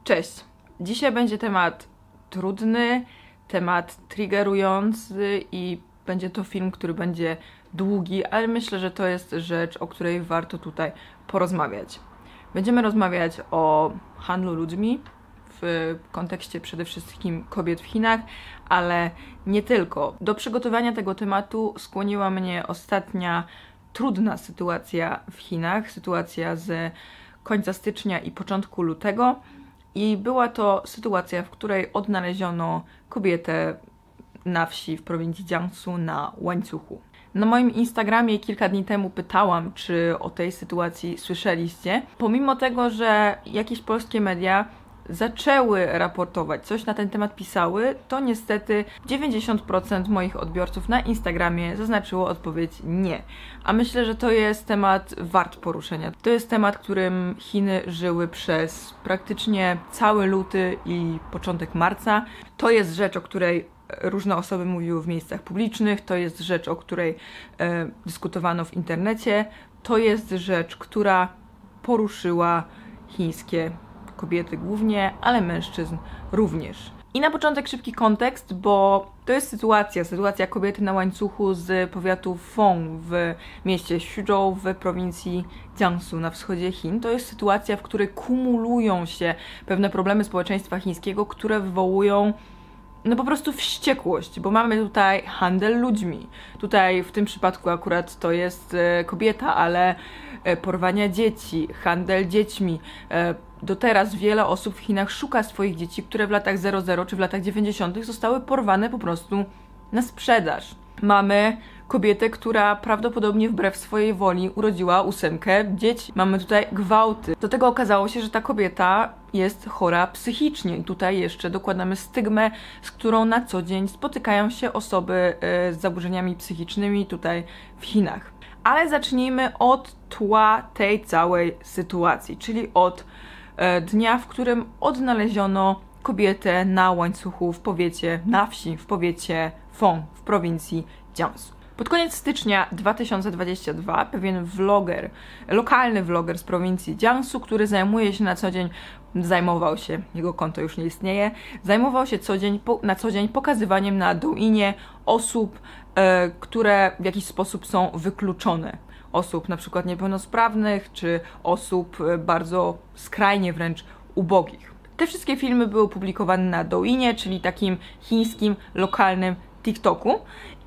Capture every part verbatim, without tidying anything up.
Cześć! Dzisiaj będzie temat trudny, temat triggerujący i będzie to film, który będzie długi, ale myślę, że to jest rzecz, o której warto tutaj porozmawiać. Będziemy rozmawiać o handlu ludźmi w kontekście przede wszystkim kobiet w Chinach, ale nie tylko. Do przygotowania tego tematu skłoniła mnie ostatnia trudna sytuacja w Chinach, sytuacja z końca stycznia i początku lutego. I była to sytuacja, w której odnaleziono kobietę na wsi w prowincji Jiangsu na łańcuchu. Na moim Instagramie kilka dni temu pytałam, czy o tej sytuacji słyszeliście. Pomimo tego, że jakieś polskie media zaczęły raportować, coś na ten temat pisały, to niestety dziewięćdziesiąt procent moich odbiorców na Instagramie zaznaczyło odpowiedź nie. A myślę, że to jest temat wart poruszenia. To jest temat, którym Chiny żyły przez praktycznie cały luty i początek marca. To jest rzecz, o której różne osoby mówiły w miejscach publicznych, to jest rzecz, o której e, dyskutowano w internecie, to jest rzecz, która poruszyła chińskie kobiety głównie, ale mężczyzn również. I na początek szybki kontekst, bo to jest sytuacja, sytuacja kobiety na łańcuchu z powiatu Feng w mieście Xuzhou w prowincji Jiangsu na wschodzie Chin. To jest sytuacja, w której kumulują się pewne problemy społeczeństwa chińskiego, które wywołują no po prostu wściekłość, bo mamy tutaj handel ludźmi. Tutaj w tym przypadku akurat to jest kobieta, ale porwania dzieci, handel dziećmi. Do teraz wiele osób w Chinach szuka swoich dzieci, które w latach zero zero czy w latach dziewięćdziesiątych zostały porwane po prostu na sprzedaż. Mamy kobietę, która prawdopodobnie wbrew swojej woli urodziła ósemkę dzieci. Mamy tutaj gwałty. Do tego okazało się, że ta kobieta jest chora psychicznie i tutaj jeszcze dokładamy stygmę, z którą na co dzień spotykają się osoby z zaburzeniami psychicznymi tutaj w Chinach. Ale zacznijmy od tła tej całej sytuacji, czyli od dnia, w którym odnaleziono kobietę na łańcuchu w powiecie, na wsi, w powiecie Feng w prowincji Jiangsu. Pod koniec stycznia dwa tysiące dwudziestego drugiego pewien vloger, lokalny vloger z prowincji Jiangsu, który zajmuje się na co dzień, zajmował się, jego konto już nie istnieje, zajmował się co dzień, po, na co dzień pokazywaniem na Douyinie osób, e, które w jakiś sposób są wykluczone. Osób na przykład niepełnosprawnych, czy osób bardzo skrajnie wręcz ubogich. Te wszystkie filmy były publikowane na Douyinie, czyli takim chińskim, lokalnym TikToku.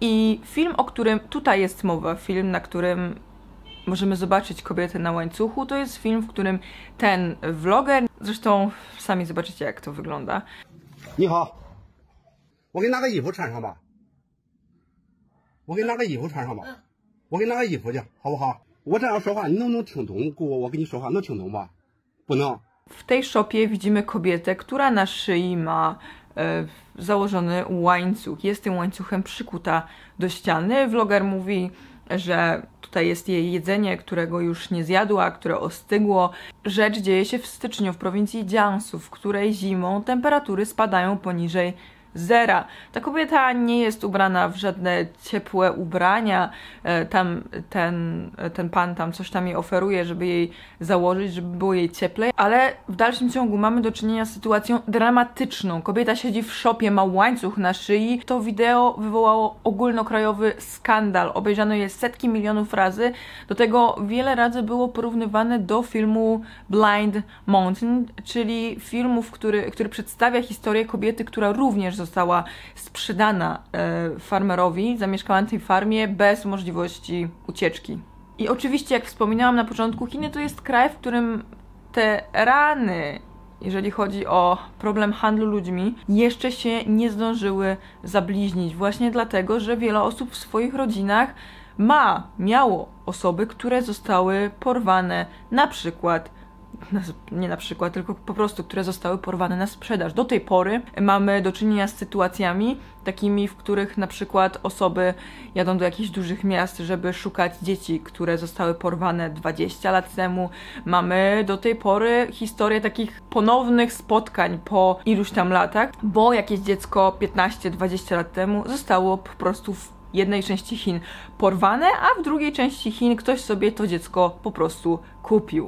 I film, o którym tutaj jest mowa, film, na którym możemy zobaczyć kobietę na łańcuchu, to jest film, w którym ten vloger, zresztą sami zobaczycie, jak to wygląda. 你好，我给你拿个衣服穿上吧。我给你拿个衣服穿上吧。我给你拿个衣服去，好不好？我这样说话，你能不能听懂？姑，我跟你说话能听懂吧？不能。 W tej szopie widzimy kobietę, która na szyi ma e, założony łańcuch. Jest tym łańcuchem przykuta do ściany. Vloger mówi, że tutaj jest jej jedzenie, którego już nie zjadła, które ostygło. Rzecz dzieje się w styczniu w prowincji Jiangsu, w której zimą temperatury spadają poniżej zera. Ta kobieta nie jest ubrana w żadne ciepłe ubrania. Tam ten, ten pan tam coś tam jej oferuje, żeby jej założyć, żeby było jej cieplej, ale w dalszym ciągu mamy do czynienia z sytuacją dramatyczną. Kobieta siedzi w szopie, ma łańcuch na szyi. To wideo wywołało ogólnokrajowy skandal. Obejrzano je setki milionów razy. Do tego wiele razy było porównywane do filmu Blind Mountain, czyli filmu, który, który przedstawia historię kobiety, która również została sprzedana e, farmerowi, zamieszkała na tej farmie bez możliwości ucieczki. I oczywiście, jak wspominałam na początku, Chiny to jest kraj, w którym te rany, jeżeli chodzi o problem handlu ludźmi, jeszcze się nie zdążyły zabliźnić. Właśnie dlatego, że wiele osób w swoich rodzinach ma, miało osoby, które zostały porwane na przykład nie na przykład, tylko po prostu, które zostały porwane na sprzedaż. Do tej pory mamy do czynienia z sytuacjami takimi, w których na przykład osoby jadą do jakichś dużych miast, żeby szukać dzieci, które zostały porwane dwadzieścia lat temu. Mamy do tej pory historię takich ponownych spotkań po iluś tam latach, bo jakieś dziecko piętnaście dwadzieścia lat temu zostało po prostu w jednej części Chin porwane, a w drugiej części Chin ktoś sobie to dziecko po prostu kupił.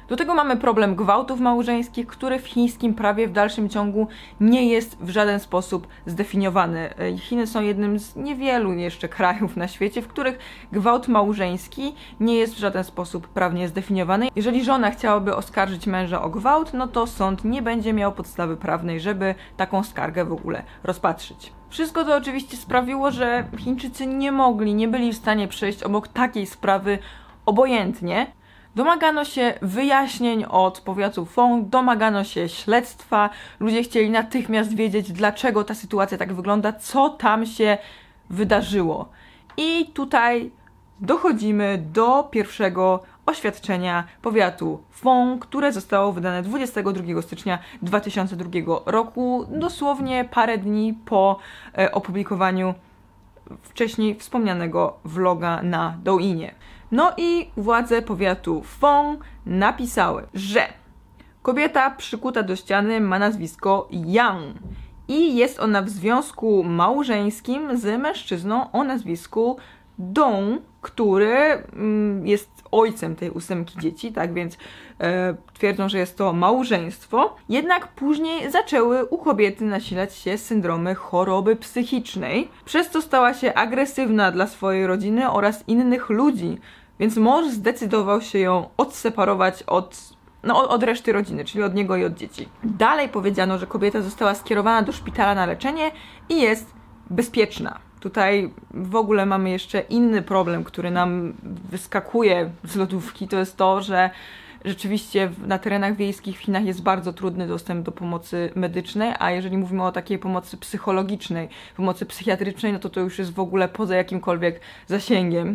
Do tego mamy problem gwałtów małżeńskich, który w chińskim prawie w dalszym ciągu nie jest w żaden sposób zdefiniowany. Chiny są jednym z niewielu jeszcze krajów na świecie, w których gwałt małżeński nie jest w żaden sposób prawnie zdefiniowany. Jeżeli żona chciałaby oskarżyć męża o gwałt, no to sąd nie będzie miał podstawy prawnej, żeby taką skargę w ogóle rozpatrzyć. Wszystko to oczywiście sprawiło, że Chińczycy nie mogli, nie byli w stanie przejść obok takiej sprawy obojętnie. Domagano się wyjaśnień od powiatu Fong, domagano się śledztwa. Ludzie chcieli natychmiast wiedzieć, dlaczego ta sytuacja tak wygląda, co tam się wydarzyło. I tutaj dochodzimy do pierwszego oświadczenia powiatu Fong, które zostało wydane dwudziestego drugiego stycznia dwa tysiące drugiego roku, dosłownie parę dni po e, opublikowaniu wcześniej wspomnianego vloga na Douyinie. No i władze powiatu Fong napisały, że kobieta przykuta do ściany ma nazwisko Yang i jest ona w związku małżeńskim z mężczyzną o nazwisku Dong, który mm, jest ojcem tej ósemki dzieci, tak więc e, twierdzą, że jest to małżeństwo. Jednak później zaczęły u kobiety nasilać się syndromy choroby psychicznej, przez co stała się agresywna dla swojej rodziny oraz innych ludzi, więc mąż zdecydował się ją odseparować od, no, od reszty rodziny, czyli od niego i od dzieci. Dalej powiedziano, że kobieta została skierowana do szpitala na leczenie i jest bezpieczna. Tutaj w ogóle mamy jeszcze inny problem, który nam wyskakuje z lodówki, to jest to, że rzeczywiście na terenach wiejskich w Chinach jest bardzo trudny dostęp do pomocy medycznej, a jeżeli mówimy o takiej pomocy psychologicznej, pomocy psychiatrycznej, no to to już jest w ogóle poza jakimkolwiek zasięgiem.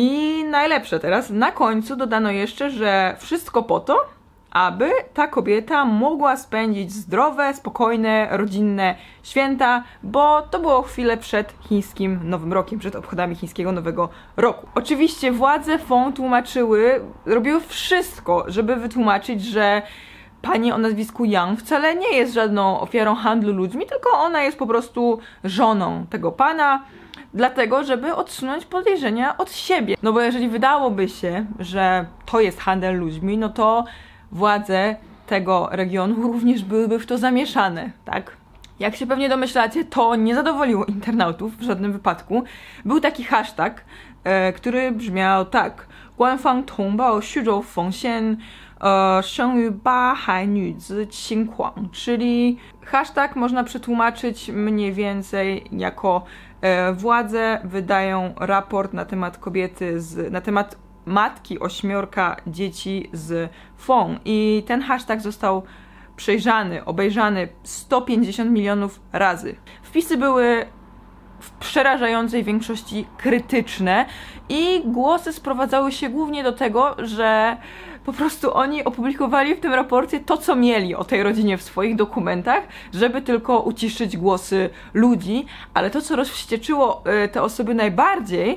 I najlepsze teraz, na końcu dodano jeszcze, że wszystko po to, aby ta kobieta mogła spędzić zdrowe, spokojne, rodzinne święta, bo to było chwilę przed chińskim Nowym Rokiem, przed obchodami chińskiego Nowego Roku. Oczywiście władze Fong tłumaczyły, robiły wszystko, żeby wytłumaczyć, że pani o nazwisku Yang wcale nie jest żadną ofiarą handlu ludźmi, tylko ona jest po prostu żoną tego pana, dlatego, żeby odsunąć podejrzenia od siebie. No bo jeżeli wydałoby się, że to jest handel ludźmi, no to władze tego regionu również byłyby w to zamieszane, tak? Jak się pewnie domyślacie, to nie zadowoliło internautów w żadnym wypadku. Był taki hashtag, e, który brzmiał tak: 官方通报徐州丰县 生于八海女子情况, czyli hashtag można przetłumaczyć mniej więcej jako e, władze wydają raport na temat kobiety, z, na temat matki ośmiorka dzieci z Fong. I ten hashtag został przejrzany, obejrzany sto pięćdziesiąt milionów razy. Wpisy były w przerażającej większości krytyczne i głosy sprowadzały się głównie do tego, że po prostu oni opublikowali w tym raporcie to, co mieli o tej rodzinie w swoich dokumentach, żeby tylko uciszyć głosy ludzi, ale to, co rozwścieczyło y, te osoby najbardziej,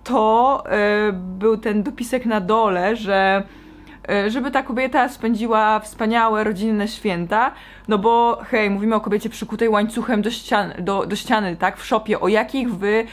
to y, był ten dopisek na dole, że y, żeby ta kobieta spędziła wspaniałe, rodzinne święta, no bo hej, mówimy o kobiecie przykutej łańcuchem do ściany, do, do ściany, tak, w szopie, o jakich wy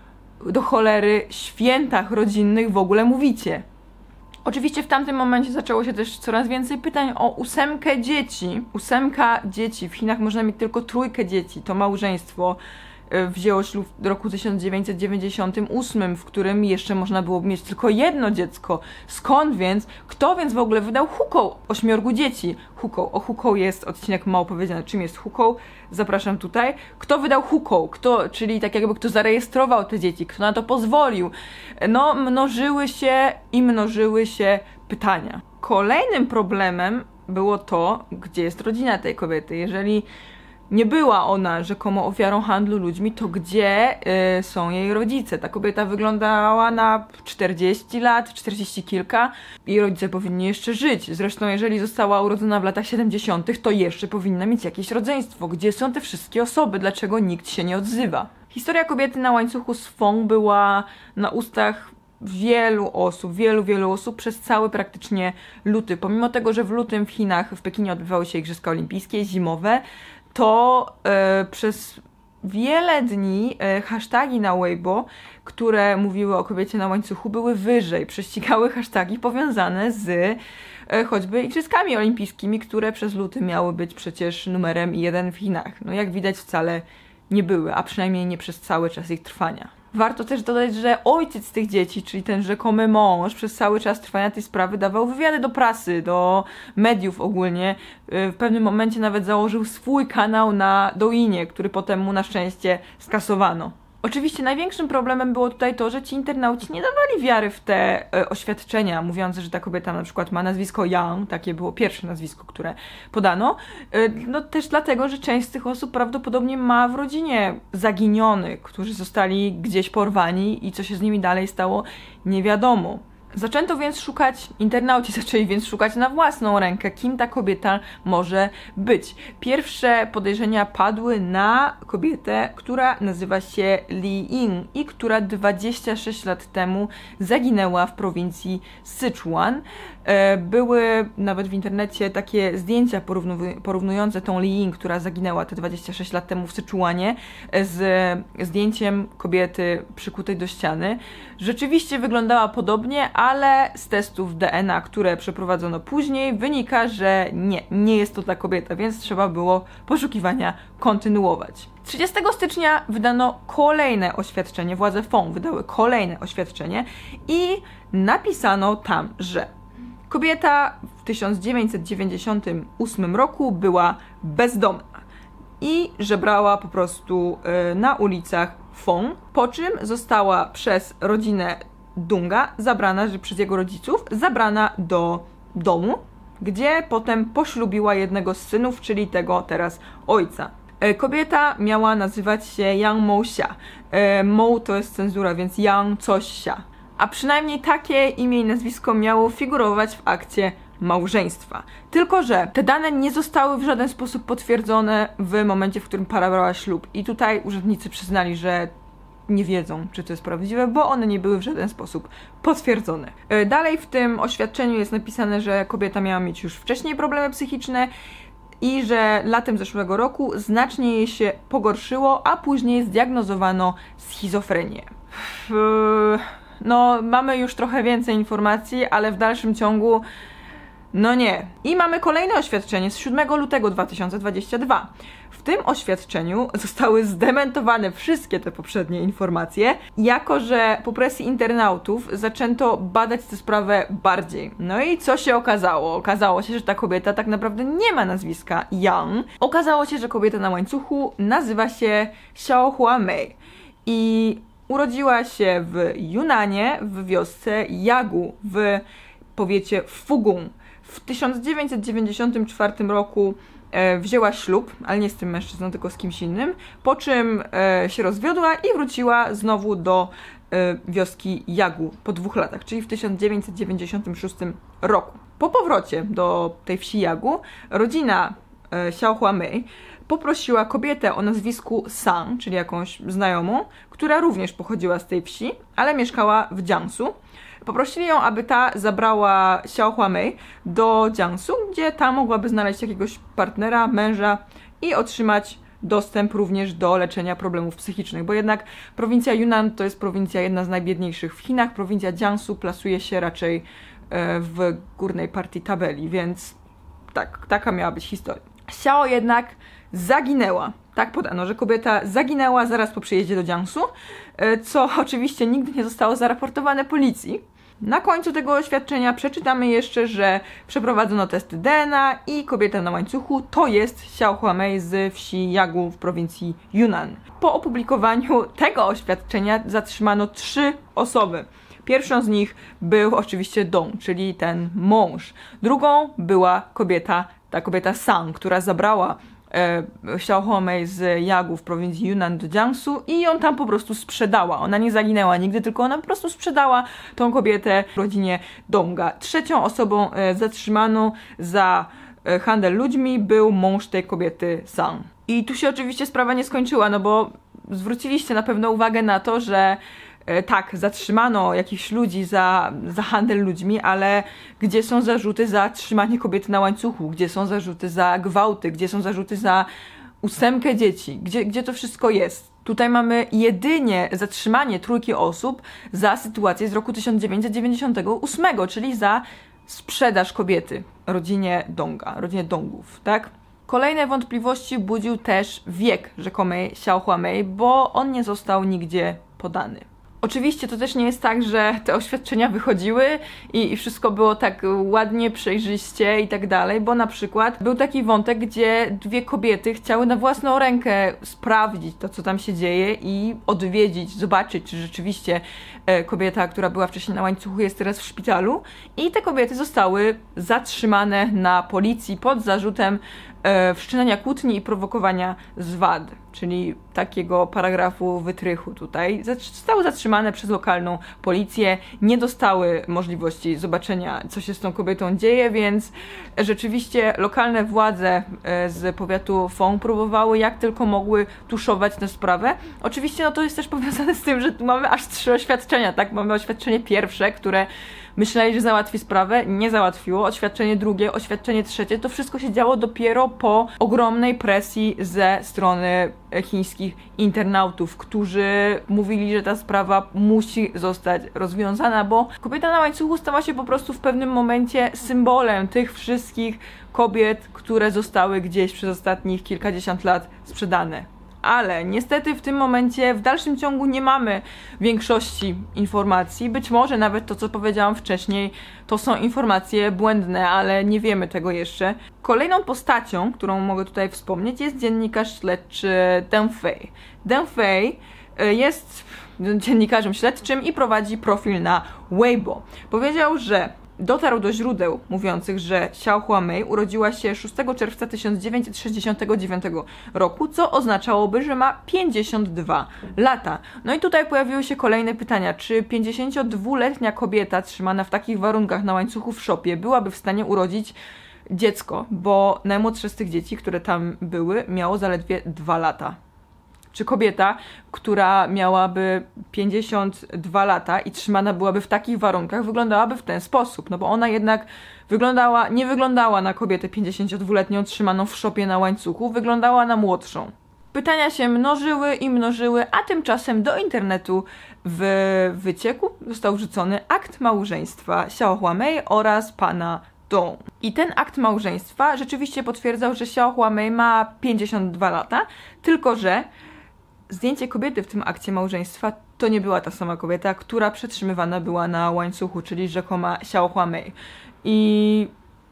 do cholery świętach rodzinnych w ogóle mówicie? Oczywiście w tamtym momencie zaczęło się też coraz więcej pytań o ósemkę dzieci. Ósemka dzieci, w Chinach można mieć tylko trójkę dzieci, to małżeństwo wzięło ślub w roku tysiąc dziewięćset dziewięćdziesiątym ósmym, w którym jeszcze można było mieć tylko jedno dziecko. Skąd więc? Kto więc w ogóle wydał hukou ośmiorgu dzieci? Hukou. O hukou jest odcinek mało powiedziany. Czym jest hukou? Zapraszam tutaj. Kto wydał hukou? Kto, czyli tak jakby kto zarejestrował te dzieci? Kto na to pozwolił? No, mnożyły się i mnożyły się pytania. Kolejnym problemem było to, gdzie jest rodzina tej kobiety. Jeżeli nie była ona rzekomo ofiarą handlu ludźmi, to gdzie y, są jej rodzice? Ta kobieta wyglądała na czterdzieści lat, czterdzieści kilka. Jej rodzice powinni jeszcze żyć. Zresztą jeżeli została urodzona w latach siedemdziesiątych, to jeszcze powinna mieć jakieś rodzeństwo. Gdzie są te wszystkie osoby? Dlaczego nikt się nie odzywa? Historia kobiety na łańcuchu z Fong była na ustach wielu osób, wielu, wielu osób przez cały praktycznie luty. Pomimo tego, że w lutym w Chinach, w Pekinie odbywały się Igrzyska Olimpijskie, zimowe, to e, przez wiele dni e, hasztagi na Weibo, które mówiły o kobiecie na łańcuchu, były wyżej. Prześcigały hasztagi powiązane z choćby Igrzyskami Olimpijskimi, które przez luty miały być przecież numerem jeden w Chinach. No jak widać wcale nie były, a przynajmniej nie przez cały czas ich trwania. Warto też dodać, że ojciec tych dzieci, czyli ten rzekomy mąż, przez cały czas trwania tej sprawy dawał wywiady do prasy, do mediów ogólnie. W pewnym momencie nawet założył swój kanał na Douyinie, który potem mu na szczęście skasowano. Oczywiście największym problemem było tutaj to, że ci internauci nie dawali wiary w te e, oświadczenia, mówiąc, że ta kobieta na przykład ma nazwisko Yang, takie było pierwsze nazwisko, które podano. E, no też dlatego, że część z tych osób prawdopodobnie ma w rodzinie zaginionych, którzy zostali gdzieś porwani i co się z nimi dalej stało, nie wiadomo. Zaczęto więc szukać, internauci zaczęli więc szukać na własną rękę, kim ta kobieta może być. Pierwsze podejrzenia padły na kobietę, która nazywa się Li Ying i która dwadzieścia sześć lat temu zaginęła w prowincji Sichuan. Były nawet w internecie takie zdjęcia porównujące tą Li Ying, która zaginęła te dwadzieścia sześć lat temu w Sichuanie, z zdjęciem kobiety przykutej do ściany. Rzeczywiście wyglądała podobnie, ale z testów D N A, które przeprowadzono później, wynika, że nie, nie jest to ta kobieta, więc trzeba było poszukiwania kontynuować. trzydziestego stycznia wydano kolejne oświadczenie, władze Fong wydały kolejne oświadczenie i napisano tam, że kobieta w tysiąc dziewięćset dziewięćdziesiątym ósmym roku była bezdomna i żebrała po prostu na ulicach Fong, po czym została przez rodzinę Dunga zabrana, że przez jego rodziców, zabrana do domu, gdzie potem poślubiła jednego z synów, czyli tego teraz ojca. Kobieta miała nazywać się Yang Mouxia. Mou to jest cenzura, więc Yang coś sia. A przynajmniej takie imię i nazwisko miało figurować w akcie małżeństwa. Tylko że te dane nie zostały w żaden sposób potwierdzone w momencie, w którym para brała ślub. I tutaj urzędnicy przyznali, że nie wiedzą, czy to jest prawdziwe, bo one nie były w żaden sposób potwierdzone. Dalej w tym oświadczeniu jest napisane, że kobieta miała mieć już wcześniej problemy psychiczne i że latem zeszłego roku znacznie jej się pogorszyło, a później zdiagnozowano schizofrenię. No, mamy już trochę więcej informacji, ale w dalszym ciągu no nie. I mamy kolejne oświadczenie z siódmego lutego dwa tysiące dwudziestego drugiego. W tym oświadczeniu zostały zdementowane wszystkie te poprzednie informacje, jako że po presji internautów zaczęto badać tę sprawę bardziej. No i co się okazało? Okazało się, że ta kobieta tak naprawdę nie ma nazwiska Yang. Okazało się, że kobieta na łańcuchu nazywa się Xiao Huamei i urodziła się w Yunanie, w wiosce Yagu, w powiecie Fugung. W tysiąc dziewięćset dziewięćdziesiątym czwartym roku e, wzięła ślub, ale nie z tym mężczyzną, tylko z kimś innym, po czym e, się rozwiodła i wróciła znowu do e, wioski Yagu po dwóch latach, czyli w tysiąc dziewięćset dziewięćdziesiątym szóstym roku. Po powrocie do tej wsi Yagu rodzina e, Xiao Huamei poprosiła kobietę o nazwisku Sang, czyli jakąś znajomą, która również pochodziła z tej wsi, ale mieszkała w Jiangsu. Poprosili ją, aby ta zabrała Xiao Huamei do Jiangsu, gdzie ta mogłaby znaleźć jakiegoś partnera, męża i otrzymać dostęp również do leczenia problemów psychicznych, bo jednak prowincja Yunnan to jest prowincja jedna z najbiedniejszych w Chinach, prowincja Jiangsu plasuje się raczej w górnej partii tabeli, więc tak, taka miała być historia. Xiao jednak zaginęła. Tak podano, że kobieta zaginęła zaraz po przyjeździe do Jiangsu, co oczywiście nigdy nie zostało zaraportowane policji. Na końcu tego oświadczenia przeczytamy jeszcze, że przeprowadzono testy D N A i kobieta na łańcuchu to jest Xiao Huamei z wsi Yagu w prowincji Yunnan. Po opublikowaniu tego oświadczenia zatrzymano trzy osoby. Pierwszą z nich był oczywiście Dong, czyli ten mąż. Drugą była kobieta, ta kobieta Sang, która zabrała e, Xiao Huamei z Yagu w prowincji Yunnan do Jiangsu i ją tam po prostu sprzedała. Ona nie zaginęła nigdy, tylko ona po prostu sprzedała tą kobietę w rodzinie Donga. Trzecią osobą e, zatrzymaną za e, handel ludźmi był mąż tej kobiety Sang. I tu się oczywiście sprawa nie skończyła, no bo zwróciliście na pewno uwagę na to, że tak, zatrzymano jakichś ludzi za, za handel ludźmi, ale gdzie są zarzuty za trzymanie kobiety na łańcuchu? Gdzie są zarzuty za gwałty? Gdzie są zarzuty za ósemkę dzieci? Gdzie, gdzie to wszystko jest? Tutaj mamy jedynie zatrzymanie trójki osób za sytuację z roku tysiąc dziewięćset dziewięćdziesiątego ósmego, czyli za sprzedaż kobiety rodzinie Donga, rodzinie Dongów, tak? Kolejne wątpliwości budził też wiek rzekomej Xiao Huamei, bo on nie został nigdzie podany. Oczywiście to też nie jest tak, że te oświadczenia wychodziły i, i wszystko było tak ładnie, przejrzyście i tak dalej, bo na przykład był taki wątek, gdzie dwie kobiety chciały na własną rękę sprawdzić to, co tam się dzieje i odwiedzić, zobaczyć, czy rzeczywiście e, kobieta, która była wcześniej na łańcuchu, jest teraz w szpitalu, i te kobiety zostały zatrzymane na policji pod zarzutem e, wszczynania kłótni i prowokowania zwad, czyli takiego paragrafu wytrychu tutaj. Zostały zatrzymane przez lokalną policję, nie dostały możliwości zobaczenia, co się z tą kobietą dzieje, więc rzeczywiście lokalne władze z powiatu Fong próbowały jak tylko mogły tuszować tę sprawę. Oczywiście no to jest też powiązane z tym, że tu mamy aż trzy oświadczenia, tak? Mamy oświadczenie pierwsze, które myśleli, że załatwi sprawę, nie załatwiło. Oświadczenie drugie, oświadczenie trzecie, to wszystko się działo dopiero po ogromnej presji ze strony chińskich internautów, którzy mówili, że ta sprawa musi zostać rozwiązana, bo kobieta na łańcuchu stała się po prostu w pewnym momencie symbolem tych wszystkich kobiet, które zostały gdzieś przez ostatnich kilkadziesiąt lat sprzedane. Ale niestety w tym momencie w dalszym ciągu nie mamy większości informacji. Być może nawet to, co powiedziałam wcześniej, to są informacje błędne, ale nie wiemy tego jeszcze. Kolejną postacią, którą mogę tutaj wspomnieć, jest dziennikarz śledczy Deng Fei. Deng Fei jest dziennikarzem śledczym i prowadzi profil na Weibo. Powiedział, że dotarł do źródeł mówiących, że Xiao Huamei urodziła się szóstego czerwca tysiąc dziewięćset sześćdziesiątego dziewiątego roku, co oznaczałoby, że ma pięćdziesiąt dwa lata. No i tutaj pojawiły się kolejne pytania, czy pięćdziesięciodwuletnia kobieta trzymana w takich warunkach na łańcuchu w szopie byłaby w stanie urodzić dziecko, bo najmłodsze z tych dzieci, które tam były, miało zaledwie dwa lata. Czy kobieta, która miałaby pięćdziesiąt dwa lata i trzymana byłaby w takich warunkach, wyglądałaby w ten sposób, no bo ona jednak wyglądała, nie wyglądała na kobietę pięćdziesięciodwuletnią trzymaną w szopie na łańcuchu, wyglądała na młodszą. Pytania się mnożyły i mnożyły, a tymczasem do internetu w wycieku został wrzucony akt małżeństwa Xiao Huamei oraz pana Dong. I ten akt małżeństwa rzeczywiście potwierdzał, że Xiao Huamei ma pięćdziesiąt dwa lata, tylko że zdjęcie kobiety w tym akcie małżeństwa to nie była ta sama kobieta, która przetrzymywana była na łańcuchu, czyli rzekoma Xiao Huamei. I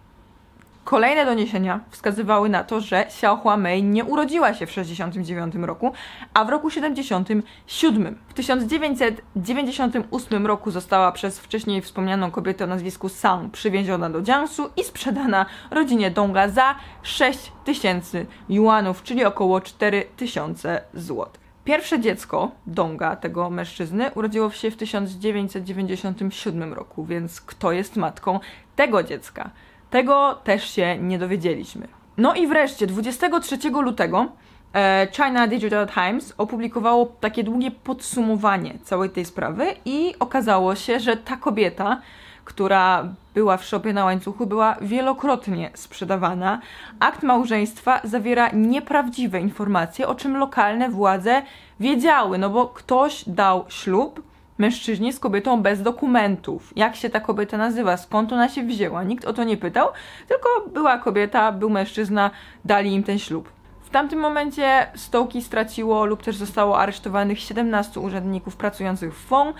kolejne doniesienia wskazywały na to, że Xiao Huamei nie urodziła się w sześćdziesiątym dziewiątym roku, a w roku siedemdziesiątym siódmym. W tysiąc dziewięćset dziewięćdziesiątym ósmym roku została przez wcześniej wspomnianą kobietę o nazwisku Sang przywieziona do Jiangsu i sprzedana rodzinie Donga za sześć tysięcy juanów, czyli około cztery tysiące złotych. Pierwsze dziecko Donga, tego mężczyzny, urodziło się w tysiąc dziewięćset dziewięćdziesiątym siódmym roku, więc kto jest matką tego dziecka? Tego też się nie dowiedzieliśmy. No i wreszcie dwudziestego trzeciego lutego e, China Digital Times opublikowało takie długie podsumowanie całej tej sprawy i okazało się, że ta kobieta, która była w szopie na łańcuchu, była wielokrotnie sprzedawana. Akt małżeństwa zawiera nieprawdziwe informacje, o czym lokalne władze wiedziały, no bo ktoś dał ślub mężczyźnie z kobietą bez dokumentów. Jak się ta kobieta nazywa, skąd ona się wzięła? Nikt o to nie pytał, tylko była kobieta, był mężczyzna, dali im ten ślub. W tamtym momencie stołki straciło lub też zostało aresztowanych siedemnastu urzędników pracujących w Fong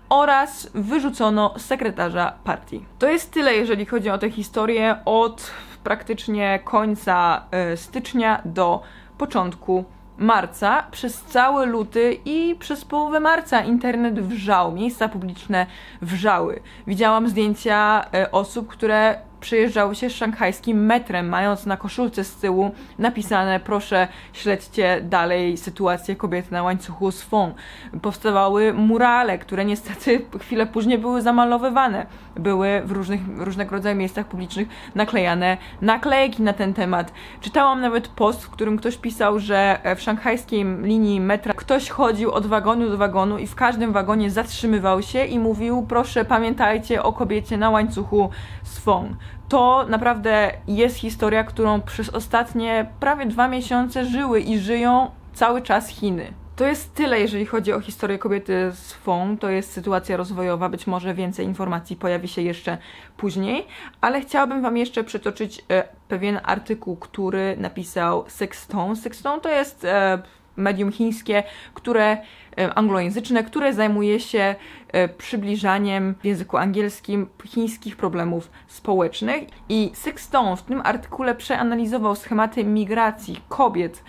oraz wyrzucono sekretarza partii. To jest tyle, jeżeli chodzi o tę historię od praktycznie końca y, stycznia do początku marca. Przez cały luty i przez połowę marca internet wrzał, miejsca publiczne wrzały. Widziałam zdjęcia y, osób, które przejeżdżały się szanghajskim metrem, mając na koszulce z tyłu napisane: proszę, śledźcie dalej sytuację kobiety na łańcuchu z Fong. Powstawały murale, które niestety chwilę później były zamalowywane. Były w różnych, różnego rodzaju miejscach publicznych naklejane naklejki na ten temat. Czytałam nawet post, w którym ktoś pisał, że w szanghajskiej linii metra ktoś chodził od wagonu do wagonu i w każdym wagonie zatrzymywał się i mówił: proszę, pamiętajcie o kobiecie na łańcuchu z Fong. To naprawdę jest historia, którą przez ostatnie prawie dwa miesiące żyły i żyją cały czas Chiny. To jest tyle, jeżeli chodzi o historię kobiety z Fong. To jest sytuacja rozwojowa, być może więcej informacji pojawi się jeszcze później, ale chciałabym Wam jeszcze przytoczyć e, pewien artykuł, który napisał Sextone. Sextone to jest e, medium chińskie, które e, anglojęzyczne, które zajmuje się e, przybliżaniem w języku angielskim chińskich problemów społecznych. I Sextone w tym artykule przeanalizował schematy migracji kobiet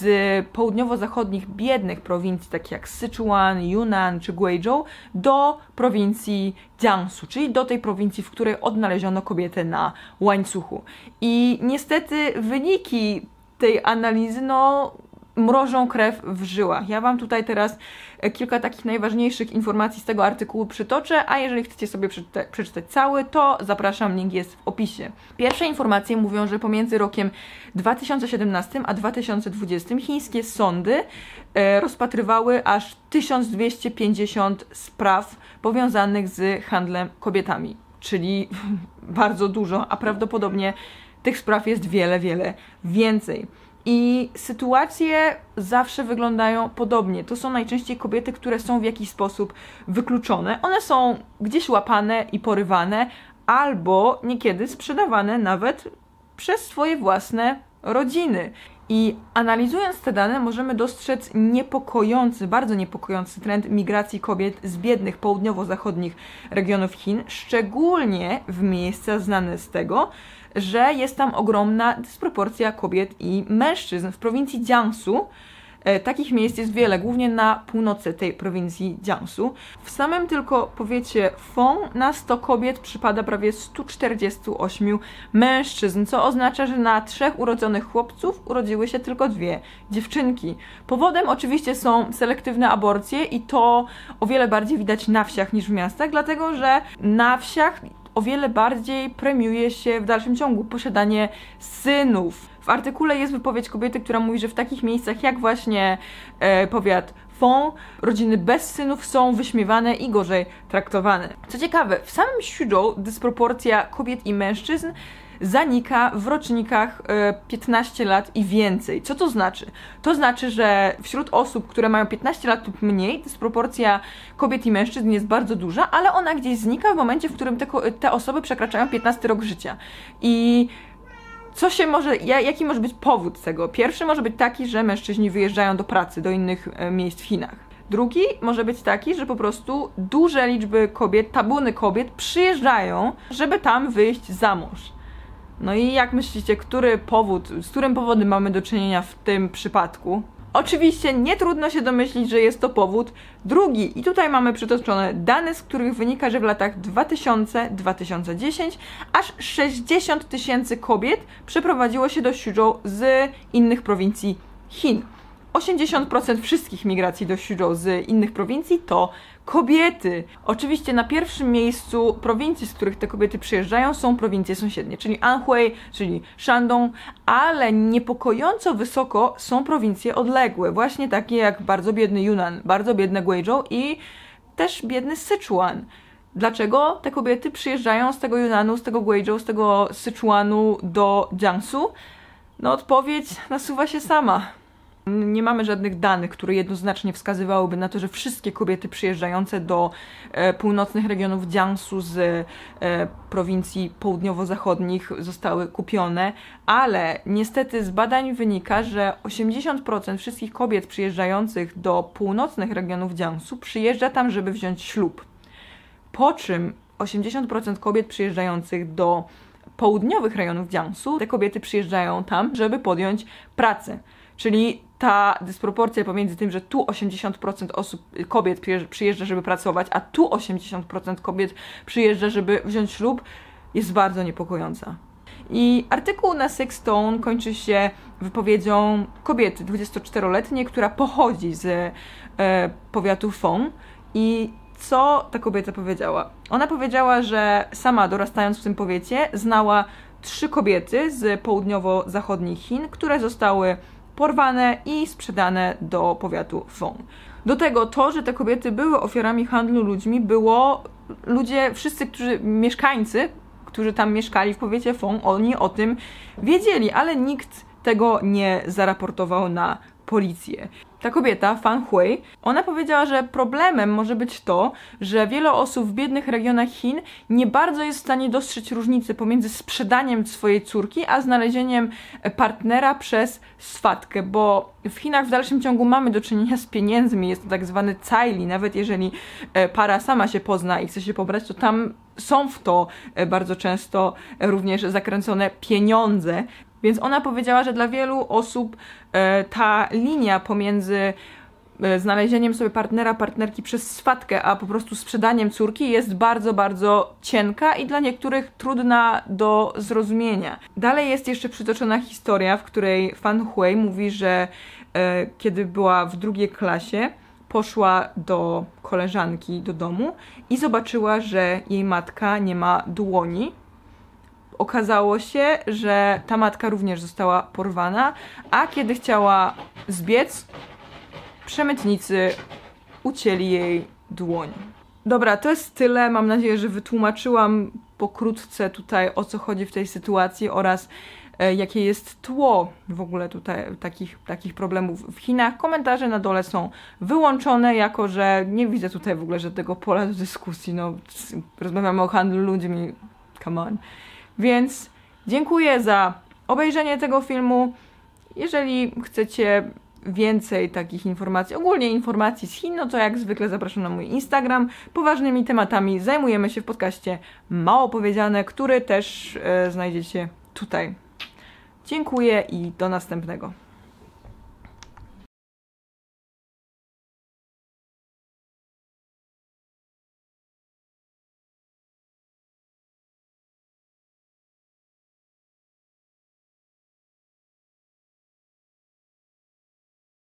z południowo-zachodnich biednych prowincji, takich jak Sichuan, Yunnan czy Guizhou, do prowincji Jiangsu, czyli do tej prowincji, w której odnaleziono kobietę na łańcuchu. I niestety wyniki tej analizy, no, mrożą krew w żyłach. Ja Wam tutaj teraz kilka takich najważniejszych informacji z tego artykułu przytoczę, a jeżeli chcecie sobie przeczyta przeczytać cały, to zapraszam, link jest w opisie. Pierwsze informacje mówią, że pomiędzy rokiem dwa tysiące siedemnastym a dwa tysiące dwudziestym chińskie sądy e, rozpatrywały aż tysiąc dwieście pięćdziesiąt spraw powiązanych z handlem kobietami, czyli bardzo dużo, a prawdopodobnie tych spraw jest wiele, wiele więcej. I sytuacje zawsze wyglądają podobnie. To są najczęściej kobiety, które są w jakiś sposób wykluczone. One są gdzieś łapane i porywane, albo niekiedy sprzedawane nawet przez swoje własne rodziny. I analizując te dane możemy dostrzec niepokojący, bardzo niepokojący trend migracji kobiet z biednych południowo-zachodnich regionów Chin, szczególnie w miejsca znane z tego, że jest tam ogromna dysproporcja kobiet i mężczyzn. W prowincji Jiangsu e, takich miejsc jest wiele, głównie na północy tej prowincji Jiangsu. W samym tylko powiecie Fong na sto kobiet przypada prawie sto czterdzieści osiem mężczyzn, co oznacza, że na trzech urodzonych chłopców urodziły się tylko dwie dziewczynki. Powodem oczywiście są selektywne aborcje i to o wiele bardziej widać na wsiach niż w miastach, dlatego że na wsiach o wiele bardziej premiuje się w dalszym ciągu posiadanie synów. W artykule jest wypowiedź kobiety, która mówi, że w takich miejscach jak właśnie e, powiat Fong, rodziny bez synów są wyśmiewane i gorzej traktowane. Co ciekawe, w samym Xuzhou dysproporcja kobiet i mężczyzn zanika w rocznikach piętnaście lat i więcej. Co to znaczy? To znaczy, że wśród osób, które mają piętnaście lat lub mniej, dysproporcja kobiet i mężczyzn jest bardzo duża, ale ona gdzieś znika w momencie, w którym te, te osoby przekraczają piętnasty rok życia. I co się może, jaki może być powód tego? Pierwszy może być taki, że mężczyźni wyjeżdżają do pracy, do innych miejsc w Chinach. Drugi może być taki, że po prostu duże liczby kobiet, tabuny kobiet przyjeżdżają, żeby tam wyjść za mąż. No i jak myślicie, który powód, z którym powodem mamy do czynienia w tym przypadku? Oczywiście nie trudno się domyślić, że jest to powód drugi. I tutaj mamy przytoczone dane, z których wynika, że w latach dwa tysiące do dwa tysiące dziesiątego aż sześćdziesiąt tysięcy kobiet przeprowadziło się do Xuzhou z innych prowincji Chin. osiemdziesiąt procent wszystkich migracji do Xuzhou z innych prowincji to kobiety. Oczywiście na pierwszym miejscu prowincji, z których te kobiety przyjeżdżają, są prowincje sąsiednie, czyli Anhui, czyli Shandong, ale niepokojąco wysoko są prowincje odległe, właśnie takie jak bardzo biedny Yunnan, bardzo biedne Guizhou i też biedny Sichuan. Dlaczego te kobiety przyjeżdżają z tego Yunnanu, z tego Guizhou, z tego Sichuanu do Jiangsu? No odpowiedź nasuwa się sama. Nie mamy żadnych danych, które jednoznacznie wskazywałyby na to, że wszystkie kobiety przyjeżdżające do e, północnych regionów Jiangsu z e, prowincji południowo-zachodnich zostały kupione, ale niestety z badań wynika, że osiemdziesiąt procent wszystkich kobiet przyjeżdżających do północnych regionów Jiangsu przyjeżdża tam, żeby wziąć ślub. Po czym osiemdziesiąt procent kobiet przyjeżdżających do południowych rejonów Jiangsu, te kobiety przyjeżdżają tam, żeby podjąć pracę. Czyli ta dysproporcja pomiędzy tym, że tu osiemdziesiąt procent osób, kobiet przyjeżdża, żeby pracować, a tu osiemdziesiąt procent kobiet przyjeżdża, żeby wziąć ślub, jest bardzo niepokojąca. I artykuł na Sextone kończy się wypowiedzią kobiety dwudziestoczteroletniej, która pochodzi z e, powiatu Fong. I co ta kobieta powiedziała? Ona powiedziała, że sama dorastając w tym powiecie znała trzy kobiety z południowo-zachodnich Chin, które zostały porwane i sprzedane do powiatu Fong. Do tego to, że te kobiety były ofiarami handlu ludźmi, było ludzie, wszyscy, którzy mieszkańcy, którzy tam mieszkali w powiecie Fong, oni o tym wiedzieli, ale nikt tego nie zaraportował na policję. Ta kobieta, Fan Hui, ona powiedziała, że problemem może być to, że wiele osób w biednych regionach Chin nie bardzo jest w stanie dostrzec różnicy pomiędzy sprzedaniem swojej córki, a znalezieniem partnera przez swatkę, bo w Chinach w dalszym ciągu mamy do czynienia z pieniędzmi, jest to tak zwany caili, nawet jeżeli para sama się pozna i chce się pobrać, to tam są w to bardzo często również zakręcone pieniądze. Więc ona powiedziała, że dla wielu osób e, ta linia pomiędzy e, znalezieniem sobie partnera, partnerki przez swatkę, a po prostu sprzedaniem córki jest bardzo, bardzo cienka i dla niektórych trudna do zrozumienia. Dalej jest jeszcze przytoczona historia, w której Fan Hui mówi, że e, kiedy była w drugiej klasie, poszła do koleżanki do domu i zobaczyła, że jej matka nie ma dłoni. Okazało się, że ta matka również została porwana, a kiedy chciała zbiec, przemytnicy ucięli jej dłoń. Dobra, to jest tyle. Mam nadzieję, że wytłumaczyłam pokrótce tutaj, o co chodzi w tej sytuacji oraz e, jakie jest tło w ogóle tutaj takich, takich problemów w Chinach. Komentarze na dole są wyłączone, jako że nie widzę tutaj w ogóle żadnego pola do dyskusji. No, rozmawiamy o handlu ludźmi. Come on. Więc dziękuję za obejrzenie tego filmu. Jeżeli chcecie więcej takich informacji, ogólnie informacji z Chin, no to jak zwykle zapraszam na mój Instagram. Poważnymi tematami zajmujemy się w podcaście Mało Powiedziane, który też e, znajdziecie tutaj. Dziękuję i do następnego.